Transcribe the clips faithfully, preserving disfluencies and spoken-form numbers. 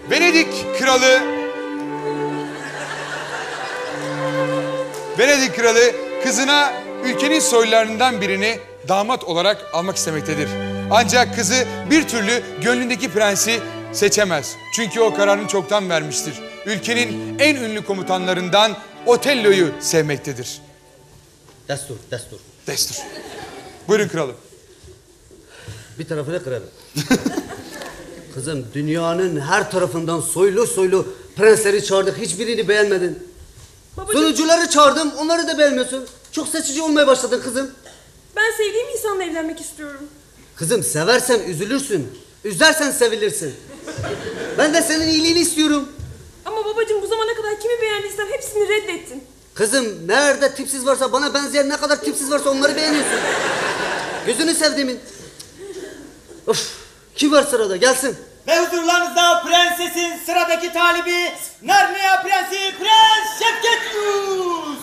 Venedik kralı Venedik kralı kızına ülkenin soylularından birini damat olarak almak istemektedir. Ancak kızı bir türlü gönlündeki prensi seçemez. Çünkü o kararını çoktan vermiştir. Ülkenin en ünlü komutanlarından Otello'yu sevmektedir. Destur, destur. Destur. Buyurun kralım. Bir tarafını kıralım. Kızım, dünyanın her tarafından soylu soylu prensleri çağırdık. Hiçbirini beğenmedin. Babacığım... Sunucuları çağırdım, onları da beğenmiyorsun. Çok seçici olmaya başladın kızım. Ben sevdiğim insanla evlenmek istiyorum. Kızım, seversen üzülürsün. Üzersen sevilirsin. Ben de senin iyiliğini istiyorum. Ama babacığım, bu zamana kadar kimi beğendiysem hepsini reddettin. Kızım, nerede tipsiz varsa, bana benzeyen ne kadar tipsiz varsa onları beğeniyorsun. Gözünü sevdiğimin. Of, kim var sırada, gelsin. Ve huzurlarınızda prensesin sıradaki talibi Narnia Prensi Prens Şevketiyus.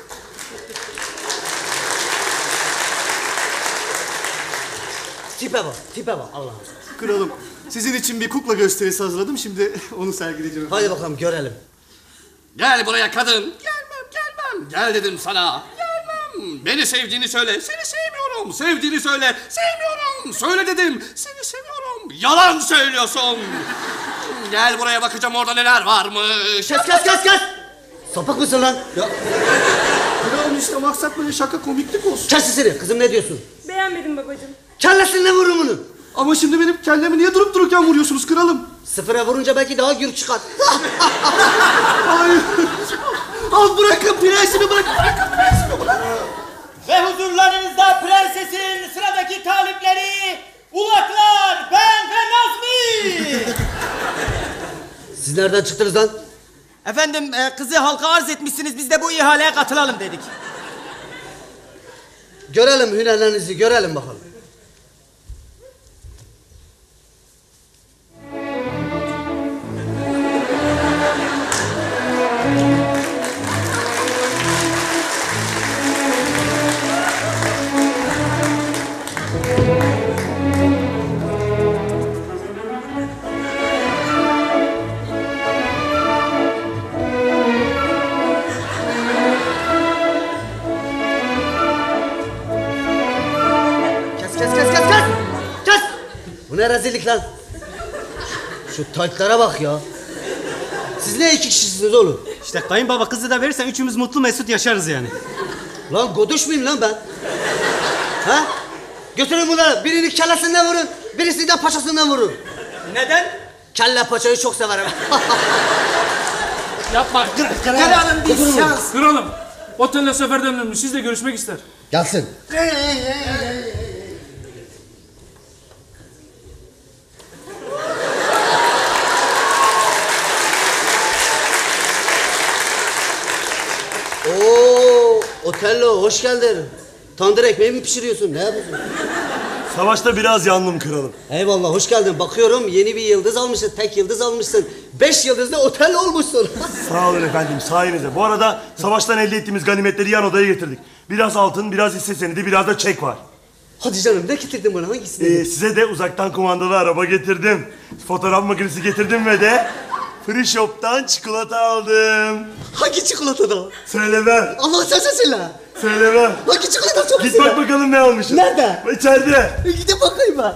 Tipe bak, tipe bak Allah'ım. Kralım, sizin için bir kukla gösterisi hazırladım. Şimdi onu sergileyeceğim. Hadi bakalım, görelim. Gel buraya kadın. Gelmem, gelmem. Gel dedim sana. Gelmem. Beni sevdiğini söyle. Seni sevmiyorum. Sevdiğini söyle. Sevmiyorum. Söyle dedim. Seni seviyorum. Yalan söylüyorsun. Gel buraya, bakacağım orada neler varmış. Kes, kes, kes, kes. Sapık mısın lan? Ya. Kralım, işte maksat böyle şaka, komiklik olsun. Kes sesini. Kızım, ne diyorsun? Beğenmedim babacığım. Kellesine vurun bunu. Ama şimdi benim kellemi niye durup dururken vuruyorsunuz kralım? Sıfıra vurunca belki daha gür çıkar. Hayır. Al, bırakın prensimi, bırakın. Bırakın prensimi, bırakın. Ve huzurlarınızda prensesin sıradaki talipleri Ulaklar, ben ve Nazmi. Siz nereden çıktınız lan? Efendim, e, kızı halka arz etmişsiniz, biz de bu ihaleye katılalım dedik. Görelim hünerlerinizi, görelim bakalım. Bu ne rezillik lan? Şu, şu taytlara bak ya. Siz ne iki kişisiniz oğlum? İşte kayınbaba, kızı da verirsen üçümüz mutlu mesut yaşarız yani. Lan goduş muyum lan ben? Ha? Götürün bunları. Birini kellesinden vurun. Birisini de paçasından vurun. Neden? Kelle paçayı çok severim. Yapma. Kralım bir şans. Kralım. Otelle seferden dönmüş. Sizle görüşmek ister. Gelsin. Oo, Otello, hoş geldin. Tandır ekmeği mi pişiriyorsun? Ne yapıyorsun? Savaşta biraz yandım kralım. Eyvallah, hoş geldin. Bakıyorum yeni bir yıldız almışsın, tek yıldız almışsın. Beş yıldızlı otel olmuşsun. Sağ olun efendim, sayenizde. Bu arada savaştan elde ettiğimiz ganimetleri yan odaya getirdik. Biraz altın, biraz hisse senedi, biraz da çek var. Hadi canım, ne getirdin bana, hangisini? Ee, size de uzaktan kumandalı araba getirdim. Fotoğraf makinesi getirdim ve de Free Shop'tan çikolata aldım. Hangi çikolatada? Söylemem. Allah sen söyle. Söylemem. Hangi çikolata çok Git bak bakalım ne almışım. Nerede? İçeride. Gidip bakayım ben.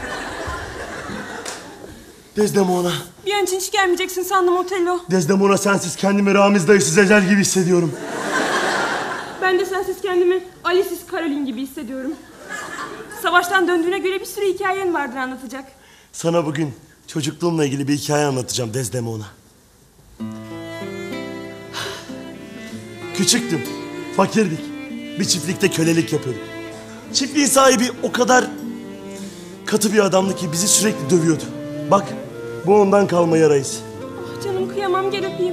Desdemona. Bir an için hiç gelmeyeceksin sandım Otello. Desdemona, sensiz kendimi Ramiz dayısız Ecel gibi hissediyorum. Ben de sensiz kendimi Alice'siz Caroline gibi hissediyorum. Savaştan döndüğüne göre bir sürü hikayen vardır anlatacak. Sana bugün çocukluğumla ilgili bir hikaye anlatacağım Desdemona. Küçüktüm, fakirdik. Bir çiftlikte kölelik yapıyorduk. Çiftliğin sahibi o kadar katı bir adamdı ki bizi sürekli dövüyordu. Bak, bu ondan kalma yara izi. Ah canım, kıyamam, gel öpeyim.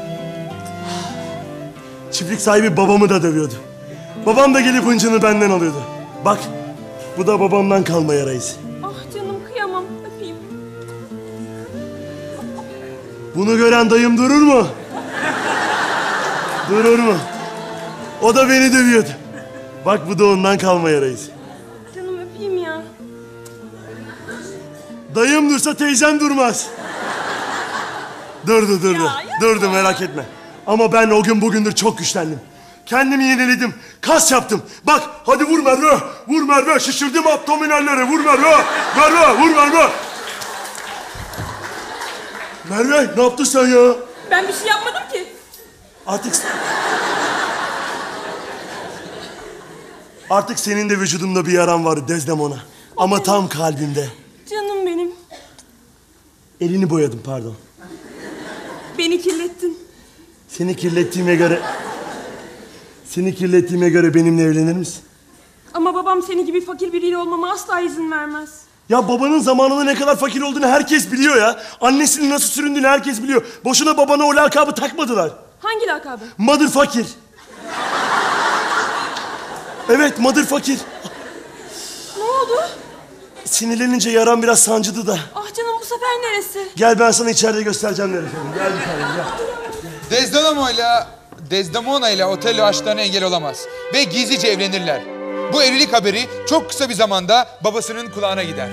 Çiftlik sahibi babamı da dövüyordu. Babam da gelip hıncını benden alıyordu. Bak, bu da babamdan kalma yara izi. Ah canım, kıyamam, öpeyim. Bunu gören dayım durur mu? Durur mu? O da beni dövüyordu. Bak, bu da ondan kalma yara izi. Canım, öpeyim ya. Dayım dursa teyzem durmaz. Durdu durdu. Ya, yapma Durdu ya. merak etme. Ama ben o gün bugündür çok güçlendim. Kendimi yeniledim. Kas yaptım. Bak hadi vur Merve. Vur Merve. Şişirdim abdominalleri. Vur Merve. Merve vur Merve. Merve ne yaptın sen ya? Ben bir şey yapmadım ki. Artık... Artık senin de vücudunda bir yaran var Desdemona. Ama tam kalbimde. Canım benim. Elini boyadım pardon. Beni kirlettin. Seni kirlettiğime göre... Seni kirlettiğime göre benimle evlenir misin? Ama babam seni gibi fakir biriyle olmama asla izin vermez. Ya babanın zamanında ne kadar fakir olduğunu herkes biliyor ya. Annesinin nasıl süründüğünü herkes biliyor. Boşuna babana o lakabı takmadılar. Hangi lakabı? Mother fakir. Evet, mother fakir. Ne oldu? Sinirlenince yaram biraz sancıdı da. Ah canım, bu sefer neresi? Gel ben sana içeride göstereceğim neresi. Gel bir tanem gel. Desdemona ile Desdemona ile Otello aşklarına engel olamaz ve gizlice evlenirler. Bu evlilik haberi çok kısa bir zamanda babasının kulağına gider.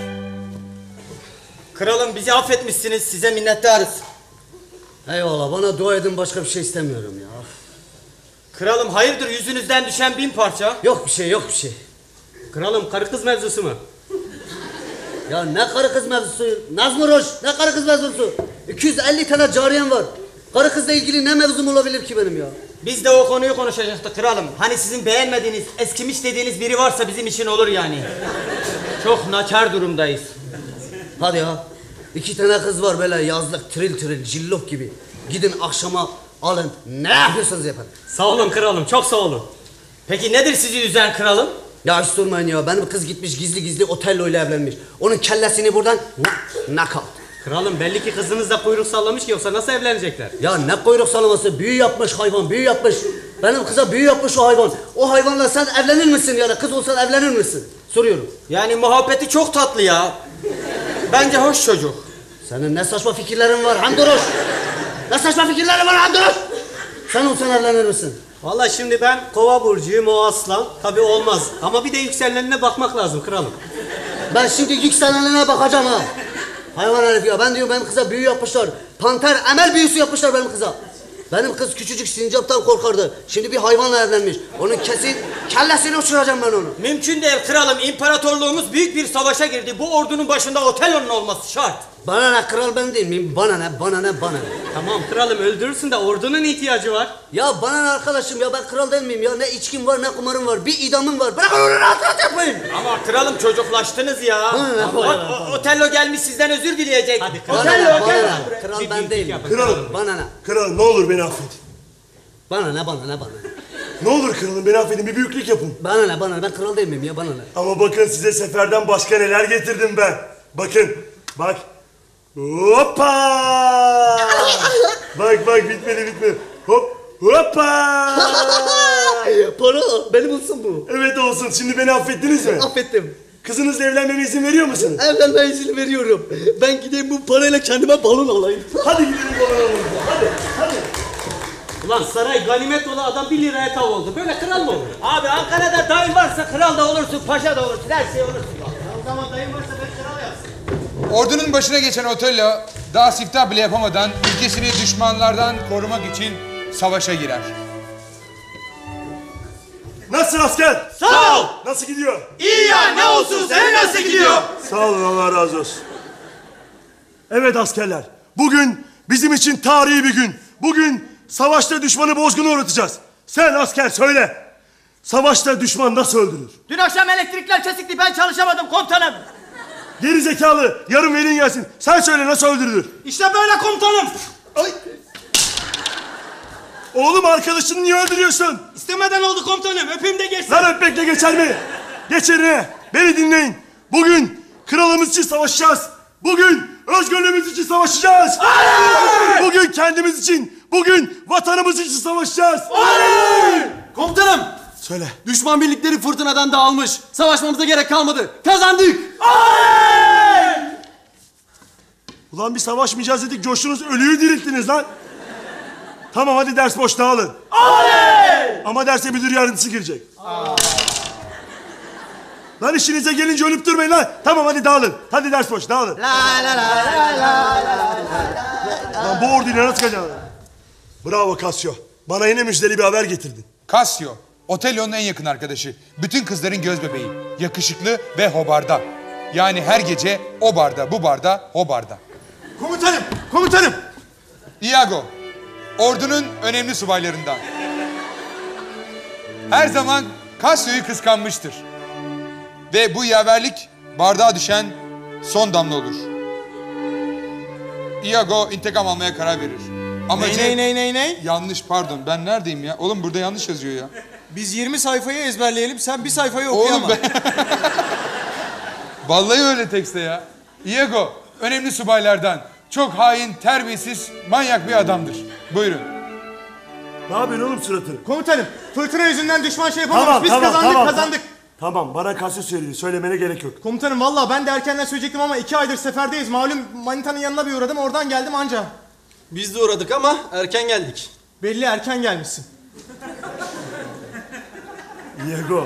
Kralım bizi affetmişsiniz. Size minnettarız. Eyvallah, bana dua edin, başka bir şey istemiyorum ya. Kralım hayırdır yüzünüzden düşen bin parça? Yok bir şey, yok bir şey. Kralım karı kız mevzusu mu? Ya ne karı kız mevzusu? Nazmi Roş, ne karı kız mevzusu? iki yüz elli tane cariyem var. Karı kızla ilgili ne mevzum olabilir ki benim ya? Biz de o konuyu konuşacaktık kralım. Hani sizin beğenmediğiniz, eskimiş dediğiniz biri varsa bizim için olur yani. Çok nakar durumdayız. Hadi ya. İki tane kız var böyle yazlık, tril tril, cillop gibi. Gidin akşama alın, ne yapıyorsanız yapın. Sağ olun kralım, çok sağ olun. Peki nedir sizi üzen kralım? Ya hiç sormayın ya, benim kız gitmiş gizli gizli Otello ile evlenmiş. Onun kellesini buradan knockout. Kralım belli ki kızınız da kuyruk sallamış ki, yoksa nasıl evlenecekler? Ya ne kuyruk sallaması, büyü yapmış hayvan, büyü yapmış. Benim kıza büyü yapmış o hayvan. O hayvanla sen evlenir misin yani, kız olsan evlenir misin? Soruyorum. Yani muhabbeti çok tatlı ya. Bence hoş çocuk. Senin ne saçma fikirlerin var Hamduroş. Ne saçma fikirlerin var Hamduroş. Sen olsan evlenir misin? Vallahi şimdi ben kova burcuyum, o aslan. Tabii olmaz. Ama bir de yükselenine bakmak lazım kralım. Ben şimdi yükselenine bakacağım ha. Hayvan herif ya, ben diyorum benim kıza büyü yapmışlar. Panter emel büyüsü yapmışlar benim kıza. Benim kız küçücük sincaptan korkardı. Şimdi bir hayvanla evlenmiş. Onun kesin kellesini uçuracağım ben onu. Mümkün değil kralım. İmparatorluğumuz büyük bir savaşa girdi. Bu ordunun başında Otello'nun olması şart. Bana ne, kral ben değil miyim? Bana ne, bana ne, bana ne? Tamam kralım, öldürürsün de ordunun ihtiyacı var. Ya bana ne arkadaşım ya, ben kral değil miyim ya? Ne içkim var, ne kumarım var, bir idamım var. Bırakın onu, rahat rahat yapmayın. Ama kralım çocuklaştınız ya. Bana ne, O- bana o- Otello gelmiş sizden özür dileyecek. Hadi Bana kralım. ne, Otello bana gel. ne? Kral ben değilim. Kralım, Bana ne? kralım ne olur beni affedin. Bana ne, bana ne, bana ne? Ne olur kralım beni affedin, bir büyüklük yapın. Bana ne, bana ne? Ben kral değil miyim ya, bana ne? Ama bakın size seferden başka neler getirdim ben. Bakın, bak. Hoppa! Bak bak bitmedi bitmedi. Hop, hoppa! Para, benim olsun bu. Evet olsun, şimdi beni affettiniz mi? Affettim. Kızınızla evlenmeme izin veriyor musunuz? Evlenme izin veriyorum. Ben gideyim bu parayla kendime balon alayım. Hadi gidelim balon alalım. Hadi, hadi. Ulan saray ganimet dolu adam bir liraya tav oldu. Böyle kral mı olur? Abi Ankara'da dayın varsa kral da olursun, paşa da olursun, her şey olursun. O zaman dayım varsa ben kral yapsın. Ordunun başına geçen Otello daha siftah bile yapamadan ülkesini düşmanlardan korumak için savaşa girer. Nasılsın asker? Sağ ol. Nasıl gidiyor? İyi ya, ne olsun, senin nasıl gidiyor? Sağ olun, Allah razı olsun. Evet askerler, bugün bizim için tarihi bir gün. Bugün savaşta düşmanı bozgunu uğratacağız. Sen asker söyle. Savaşta düşman nasıl öldürülür? Dün akşam elektrikler kesikti, ben çalışamadım komutanım. Geri zekalı, yarın velin gelsin. Sen söyle nasıl öldürülür? İşte böyle komutanım. Ay. Oğlum arkadaşını niye öldürüyorsun? İstemeden oldu komutanım, öpeyim de geçsin. Lan öpmekle geçer mi? Geç yerine. Beni dinleyin. Bugün kralımız için savaşacağız. Bugün özgürlüğümüz için savaşacağız. Hayır! Bugün kendimiz için, bugün vatanımız için savaşacağız. Hayır! Komutanım! Söyle. Düşman birlikleri fırtınadan dağılmış. Savaşmamıza gerek kalmadı. Kazandık! Ulan bir savaşmayacağız dedik, coştunuz, ölüyü dirilttiniz lan. Tamam hadi ders boş, dağılın. Ama derse müdür yardımcısı girecek. Lan işinize gelince ölüp durmayın lan. Tamam hadi dağılın. Hadi ders boş, dağılın. La la la la la la la. Lan bu orduyla nasıl kaçacaksın? Bravo Cassio. Bana yine müjdeli bir haber getirdin. Cassio, Otello'nun en yakın arkadaşı. Bütün kızların göz bebeği. Yakışıklı ve hobarda. Yani her gece o barda, bu barda, o barda. Komutanım, komutanım. Iago, ordunun önemli subaylarından. Her zaman Cassio'yu kıskanmıştır. Ve bu yaverlik bardağa düşen son damla olur. Iago intikam almaya karar verir. Amacı... Ney ney ney ney? Yanlış, pardon. Ben neredeyim ya? Oğlum burada yanlış yazıyor ya. Biz yirmi sayfayı ezberleyelim, sen bir sayfayı okuyama. Oğlum ben... Vallahi öyle tekste ya. Iago, önemli subaylardan. Çok hain, terbiyesiz, manyak bir adamdır. Buyurun. Ne yapıyorsun oğlum suratını? Komutanım, fırtına yüzünden düşman şey yapamamış. Tamam, Biz tamam, kazandık, tamam, kazandık. Tamam, bana Cassio söyledi. Söylemene gerek yok. Komutanım vallahi ben de erkenden söyleyecektim ama iki aydır seferdeyiz. Malum manitanın yanına bir uğradım, oradan geldim anca. Biz de uğradık ama erken geldik. Belli erken gelmişsin. Diego.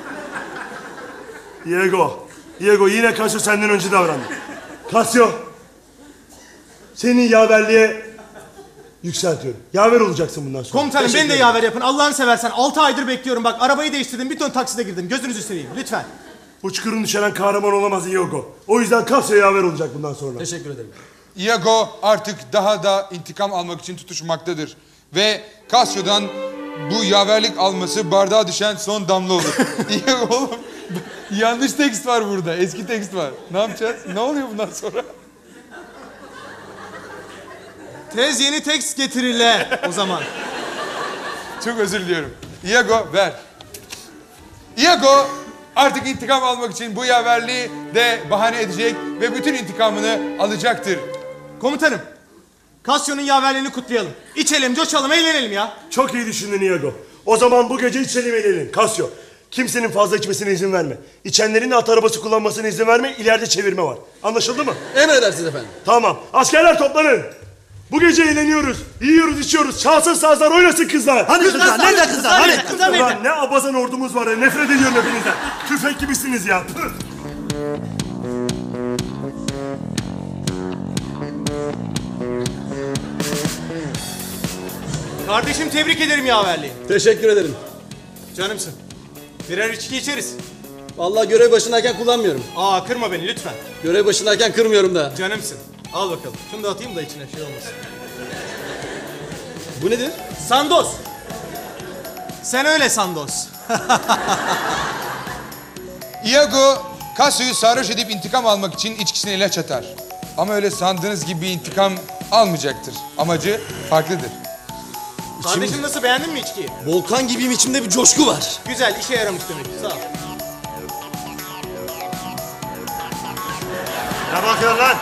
Diego. Diego yine Cassio senden önce davrandı. Cassio. Senin yaverliğe yükseltiyorum. Yaver olacaksın bundan sonra. Komutanım Teşekkür beni de ederim. yaver yapın. Allah'ını seversen altı aydır bekliyorum. Bak arabayı değiştirdim, bir ton takside girdim. Gözünüzü seveyim lütfen. Bu çukurun düşeren kahraman olamaz Diego. O yüzden Cassio yaver olacak bundan sonra. Teşekkür ederim. Iago artık daha da intikam almak için tutuşmaktadır. Ve Cassio'dan bu yaverlik alması bardağa düşen son damla olur. Iago oğlum, yanlış tekst var burada. Eski tekst var. Ne yapacağız? Ne oluyor bundan sonra? Tez yeni tekst getirirler o zaman. Çok özür diliyorum. Iago ver. Iago artık intikam almak için bu yaverliği de bahane edecek ve bütün intikamını alacaktır. Komutanım, Cassio'nun yaverliğini kutlayalım. İçelim, coşalım, eğlenelim ya. Çok iyi düşündün Diego. O zaman bu gece içelim eğlenelim. Cassio. Kimsenin fazla içmesine izin verme. İçenlerin de at arabası kullanmasına izin verme. İleride çevirme var. Anlaşıldı mı? Emredersiniz efendim. Tamam. Askerler toplanın. Bu gece eğleniyoruz. Yiyoruz, içiyoruz. Çalsın sazlar, oynasın kızlar. Hani Kızlar, nerede kızlar? Hani? Kızlar nerede? Ulan ne abazan ordumuz var ya. Nefret ediyorum hepinizden. Tüfek gibisiniz ya. Püh. Kardeşim tebrik ederim yaverliği. Teşekkür ederim. Canımsın. Birer içki içeriz. Vallahi görev başındayken kullanmıyorum. Aa kırma beni lütfen. Görev başındayken kırmıyorum da. Canımsın. Al bakalım. Şunu da atayım da içine şey olmasın. Bu nedir? Sandoz. Sen öyle Sandoz. Iago, Cassio'yu sarhoş edip intikam almak için içkisine ilaç atar. Ama öyle sandığınız gibi bir intikam almayacaktır. Amacı farklıdır. Kardeşim nasıl, beğendin mi içkiyi? Volkan gibiyim, içimde bir coşku var. Güzel, işe yaramış demek ki. Sağ ol. Ne bakıyorsun lan?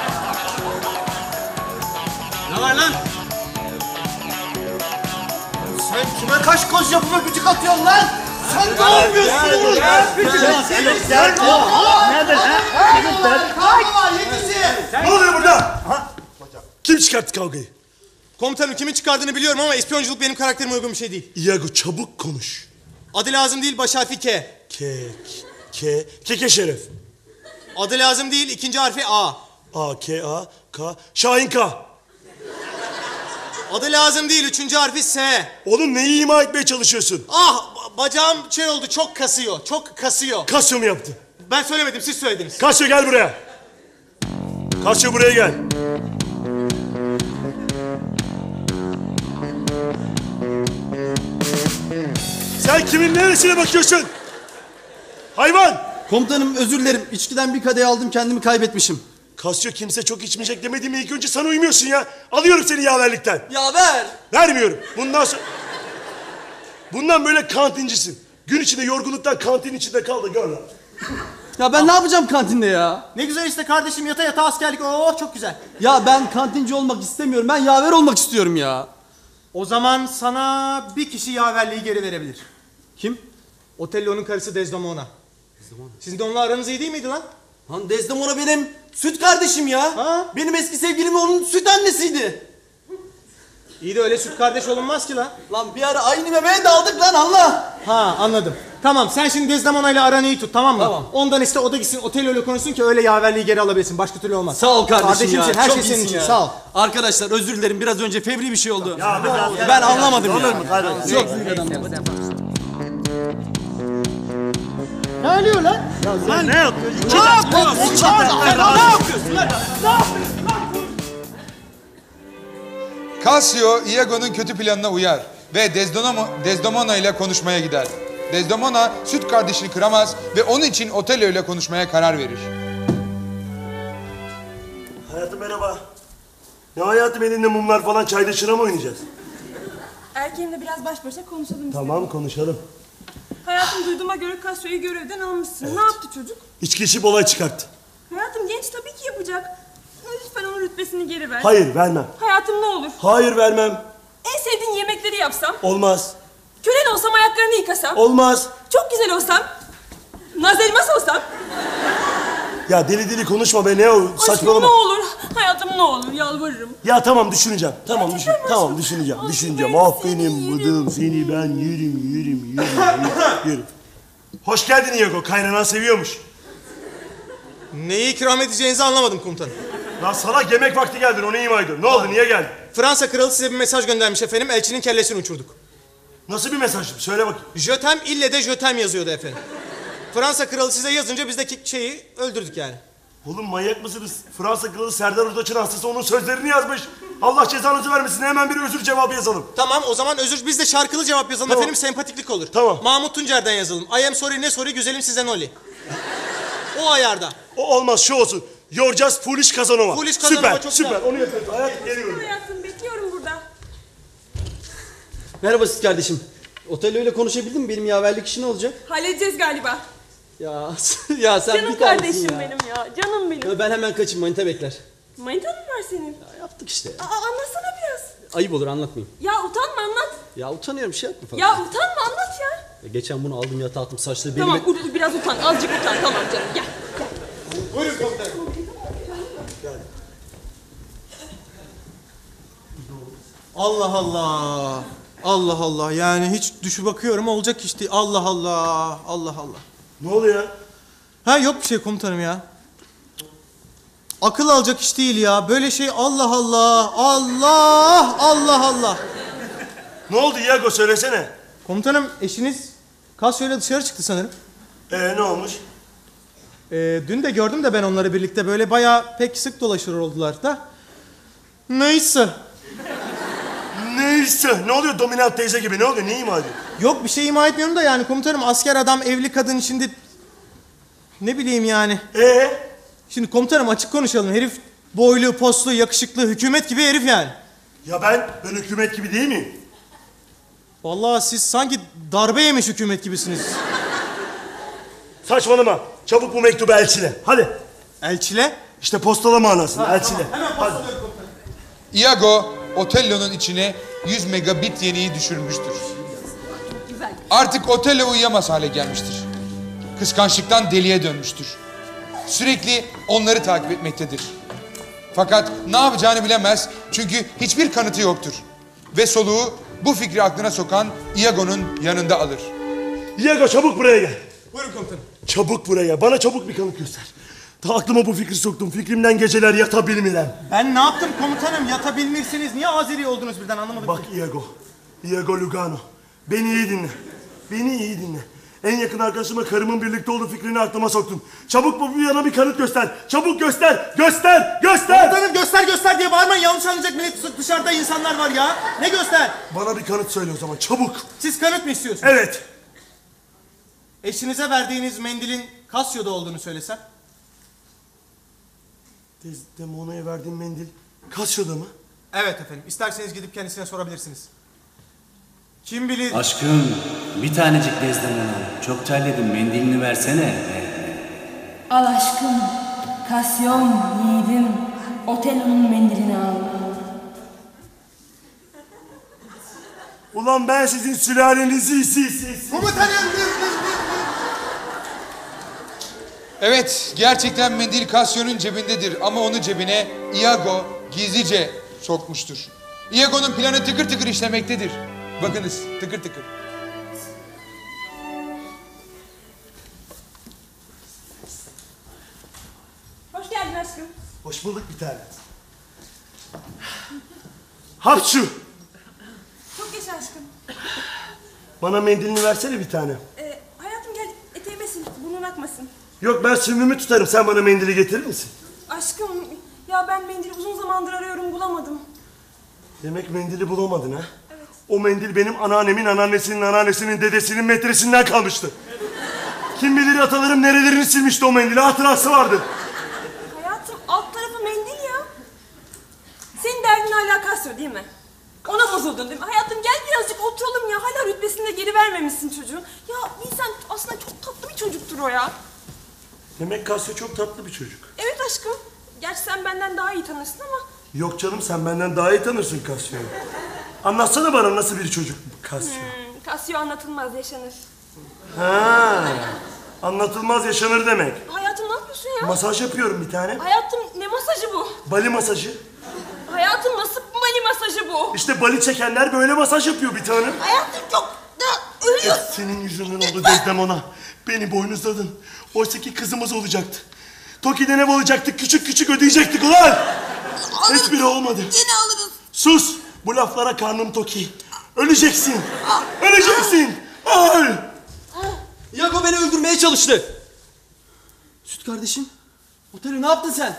Ne var lan? Sen kime kaş koz yapıma gıcık atıyorsun lan? Sen ne yapıyorsun oğlum? Ne oluyor burada? Ha? Kim çıkarttı kavgayı? Komutanım kimin çıkardığını biliyorum ama ispiyonculuk benim karakterime uygun bir şey değil. Iago çabuk konuş. Adı lazım değil, baş harfi K. Ke, ke, keke şeref. Adı lazım değil, ikinci harfi A. A, K, A, K, Şahin K. Adı lazım değil, üçüncü harfi S. Oğlum neyi ima etmeye çalışıyorsun? Ah, ba- bacağım şey oldu, çok kasıyor, çok kasıyor. Cassio mu yaptı? Ben söylemedim, siz söylediniz. Cassio gel buraya. Cassio buraya gel. Sen kimin neresine bakıyorsun? Hayvan! Komutanım özür dilerim. İçkiden bir kadeh aldım, kendimi kaybetmişim. Cassio kimse çok içmeyecek demedi mi? İlk önce sen uymuyorsun ya. Alıyorum seni yaverlikten. Ya ver. Vermiyorum. Bundan sonra... Bundan böyle kantincisin. Gün içinde yorgunluktan kantin içinde kal da gör lan. Ya ben ne yapacağım kantinde ya? Ne güzel işte kardeşim, yata yata askerlik, oh çok güzel. Ya ben kantinci olmak istemiyorum. Ben yaver olmak istiyorum ya. O zaman sana bir kişi yaverliği geri verebilir. Kim? Otello'nun karısı Desdemona. Desdemona. Sizin de onunla aranız iyi değil miydi lan? Lan Desdemona benim süt kardeşim ya. Ha? Benim eski sevgilim onun süt annesiydi. İyi de öyle süt kardeş olunmaz ki lan. Lan bir ara aynı bebeğe daldık lan Allah. Ha anladım. Tamam sen şimdi Desdemona ile aranı iyi tut tamam mı? Tamam. Ondan iste o da gitsin Otello'yla konuşsun ki öyle yaverliği geri alabilsin. Başka türlü olmaz. Sağ ol kardeşim, Kardeşimsin, ya. her Çok şey senin iyisin için ya. sağ ol. Arkadaşlar özür dilerim biraz önce fevri bir şey oldu. Ya biraz ben anlamadım ya. Olur mu kardeşim? Çok büyük adam. Ne oluyor lan? Sen ne yapıyorsun? Ne yapıyorsun? Ne yapıyorsun? Cassio, Iago'nun kötü planına uyar ve Desdemona, Desdemona ile konuşmaya gider. Desdemona süt kardeşini kıramaz ve onun için Otello ile konuşmaya karar verir. Hayatım merhaba. Ne hayatım elinde mumlar falan çayda çıra mı oynayacağız? Erkeğimle biraz baş başa konuşalım istedim. Tamam konuşalım. Hayatım duyduğuma göre Cassio'yu görevden almışsın. Ne yaptı çocuk? İçki içip olay çıkarttı. Hayatım genç tabii ki yapacak. Lütfen onun rütbesini geri ver. Hayır vermem. Hayatım ne olur? Hayır vermem. En sevdiğin yemekleri yapsam. Olmaz. Kölen olsam ayaklarını yıkasam. Olmaz. Çok güzel olsam. Naz elmas olsam. Ya deli deli konuşma be ne o Aşkım saçmalama. ne olur. Hayatım ne olur yalvarırım. Ya tamam düşüneceğim. Tamam düşün. Gerçekten mi Tamam aşkım? düşüneceğim. Ay, Düşüneceğim. ben Ah seni benim yerim. bıdığım seni ben yerim yerim yerim yerim. yerim. Hoş geldin Iago. Kaynanan seviyormuş. Neyi ikram edeceğinizi anlamadım komutanım. Lan salak yemek vakti geldin onu ima ediyorum. Ne oldu niye geldin? Fransa kralı size bir mesaj göndermiş efendim. Elçinin kellesini uçurduk. Nasıl bir mesaj? Söyle bakayım. Jötem ille de jötem yazıyordu efendim. Fransa kralı size yazınca biz de ki- şeyi öldürdük yani. Oğlum manyak mısınız? Fransa kralı Serdar Ortaç'ın hastası onun sözlerini yazmış. Allah cezanızı vermesin hemen bir özür cevabı yazalım. Tamam o zaman özür biz de şarkılı cevap yazalım Tamam. efendim sempatiklik olur. Tamam. Mahmut Tuncer'den yazalım. I am sorry ne sorry güzelim size noli. O ayarda. O olmaz şu olsun. You're just foolish Casanova. Foolish Casanova, süper, çok süper. güzel. Onu yapıyoruz. Hayatım geliyorum. Hayatım bekliyorum burada. Merhaba süt kardeşim. Otello ile konuşabildin mi? Benim yaverlik işi ne olacak? Halledeceğiz galiba. Ya ya sen Canım bir tanesin kardeşim ya. benim ya. Canım benim. Ya ben hemen kaçayım manita bekler. Manitan mı var senin? Ya yaptık işte. Aa, anlatsana biraz. Ayıp olur anlatmayayım. Ya utanma anlat. Ya utanıyorum şey yapma falan. Ya utanma anlat ya. Ya geçen bunu aldım yatağa attım saçları Tamam belime... ur- biraz utan. Azıcık utan. Tamam canım gel. Buyurun komutanım. Allah Allah. Allah Allah. Yani hiç düşü bakıyorum olacak iş değil. Allah Allah. Allah Allah. Ne oluyor? Ha yok bir şey komutanım ya. Akıl alacak iş değil ya. Böyle şey Allah Allah. Allah Allah Allah. Ne oldu Iago söylesene. Komutanım eşiniz Cassio'yla dışarı çıktı sanırım. Ee ne olmuş? Ee, dün de gördüm de ben onları birlikte böyle bayağı pek sık dolaşır oldular da. Neyse. Neyse. Ne oluyor dominant teyze gibi? Ne oluyor? Ne ima ediyor? Yok bir şey ima etmiyorum da yani komutanım asker adam evli kadın şimdi ne bileyim yani. Ee? Şimdi komutanım açık konuşalım herif boylu poslu yakışıklı hükümet gibi herif yani. Ya ben, ben hükümet gibi değil miyim? Vallahi siz sanki darbe yemiş hükümet gibisiniz. Saçmalama. Çabuk bu mektubu elçile. Hadi. Elçile? İşte postalama manasında elçile. Hemen postalıyorum komutanım. Iago, Otello'nun içine yüz megabit yeniği düşürmüştür. Artık Otello uyuyamaz hale gelmiştir. Kıskançlıktan deliye dönmüştür. Sürekli onları takip etmektedir. Fakat ne yapacağını bilemez çünkü hiçbir kanıtı yoktur. Ve soluğu bu fikri aklına sokan Iago'nun yanında alır. Iago çabuk buraya gel. Buyurun komutanım. Çabuk buraya. Bana çabuk bir kanıt göster. Ta aklıma bu fikri soktum. Fikrimden geceler yatabilmirem. Ben ne yaptım komutanım yatabilmişsiniz. Niye Azeri oldunuz birden anlamadım. Bak Iago. Iago Lugano. Beni iyi dinle. Beni iyi dinle. En yakın arkadaşıma karımın birlikte olduğu fikrini aklıma soktun. Çabuk bu yana bir kanıt göster. Çabuk göster. Göster. Göster. Komutanım göster göster diye bağırmayın. Yanlış anlayacak millet dışarıda insanlar var ya. Ne göster? Bana bir kanıt söyle o zaman. Çabuk. Siz kanıt mı istiyorsunuz? Evet. Eşinize verdiğiniz mendilin Cassio'da olduğunu söylesem. Desdemona'ya verdiğin mendil Cassio'da mı? Evet efendim. İsterseniz gidip kendisine sorabilirsiniz. Kim bilir... Aşkım, bir tanecik Desdemona. Çok terledim, mendilini versene. Al aşkım. Kasyon yiğidim. Otello'nun mendilini al. Ulan ben sizin sülalenizi siz siz. Komutanım. Evet, gerçekten mendil Cassio'nun cebindedir ama onu cebine Iago gizlice sokmuştur. Iago'nun planı tıkır tıkır işlemektedir. Bakınız, tıkır tıkır. Hoş geldin aşkım. Hoş bulduk bir tane. Hapşu! Çok geç aşkım. Bana mendilini versene bir tane. Ee, hayatım gel eteğime sil, burnun akmasın. Yok ben sümümü tutarım. Sen bana mendili getirir misin? Aşkım ya ben mendili uzun zamandır arıyorum bulamadım. Demek mendili bulamadın ha? Evet. O mendil benim anneannemin, anneannesinin, anneannesinin, dedesinin metresinden kalmıştı. Kim bilir atalarım nerelerini silmişti o mendili. Hatırası vardı. Hayatım alt tarafı mendil ya. Senin derdin hala kasıyor değil mi? Ona bozuldun değil mi? Hayatım gel birazcık oturalım ya. Hala rütbesini de geri vermemişsin çocuğun. Ya Bilsen aslında çok tatlı bir çocuktur o ya. Demek Kasya çok tatlı bir çocuk. Evet aşkım. Gerçi sen benden daha iyi tanırsın ama. Yok canım sen benden daha iyi tanırsın Kasya'yı. Anlatsana bana nasıl bir çocuk bu Kasya. Hmm, Kasyo anlatılmaz yaşanır. Ha, anlatılmaz yaşanır demek. Hayatım ne yapıyorsun ya? Masaj yapıyorum bir tane. Hayatım ne masajı bu? Bali masajı. Hayatım nasıl bali masajı bu? İşte bali çekenler böyle masaj yapıyor bir tane. Hayatım çok da ölüyorsun. Senin yüzünden oldu Desdemona. Beni boynuzladın. Oysa ki kızımız olacaktı. Toki'den ev alacaktık, küçük küçük ödeyecektik ulan. Hiçbiri olmadı. Gene alırız. Sus! Bu laflara karnım Toki. Öleceksin. Öleceksin. Öl! Iago beni öldürmeye çalıştı. Süt kardeşim. Otelo ne yaptın sen?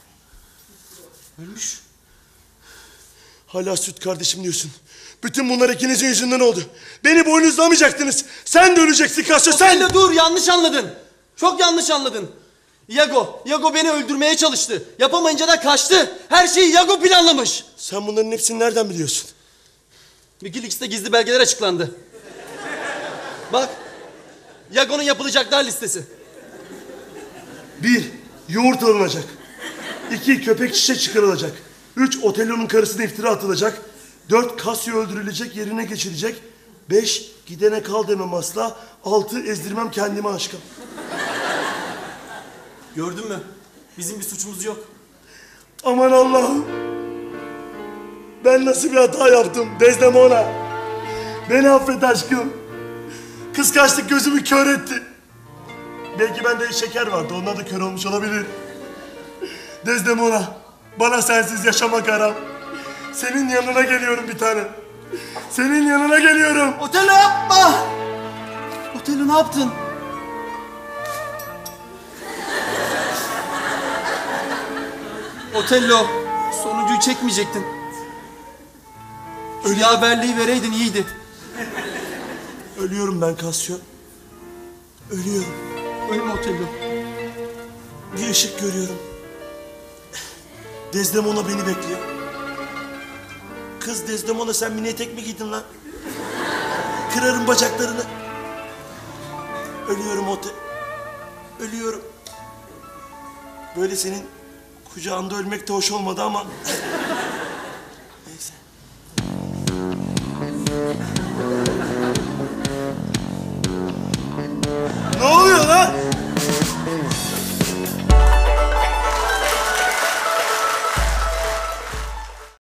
Ölmüş. Hala süt kardeşim diyorsun. Bütün bunlar ikinizin yüzünden oldu. Beni boynuzlamayacaktınız. Sen de öleceksin Kasya sen. Otelo dur yanlış anladın. Çok yanlış anladın. Iago, Iago beni öldürmeye çalıştı. Yapamayınca da kaçtı. Her şeyi Iago planlamış. Sen bunların hepsini nereden biliyorsun? Wikileaks'te gizli belgeler açıklandı. Bak, Iago'nun yapılacaklar listesi. Bir, yoğurt alınacak. İki, köpek şişe çıkarılacak. Üç, Otello'nun karısına iftira atılacak. Dört, Kasya öldürülecek, yerine geçirecek. Beş, gidene kal demem asla. Altı, ezdirmem kendime aşkım. Gördün mü? Bizim bir suçumuz yok. Aman Allah'ım. Ben nasıl bir hata yaptım Desdemona? Beni affet aşkım. Kıskançlık gözümü kör etti. Belki bende şeker vardı, onlar da kör olmuş olabilir. Desdemona, bana sensiz yaşamak haram. Senin yanına geliyorum bir tane. Senin yanına geliyorum. Otelo yapma! Otelo ne yaptın? Otello, sonuncuyu çekmeyecektin. Şu yaverliği vereydin iyiydi. Ölüyorum ben Kasyo. Ölüyorum. Ölme Otello. Bir ışık görüyorum. Desdemona beni bekliyor. Kız Desdemona sen mini etek mi giydin lan? Kırarım bacaklarını. Ölüyorum Ote. Ölüyorum. Böyle senin kucağında ölmek de hoş olmadı ama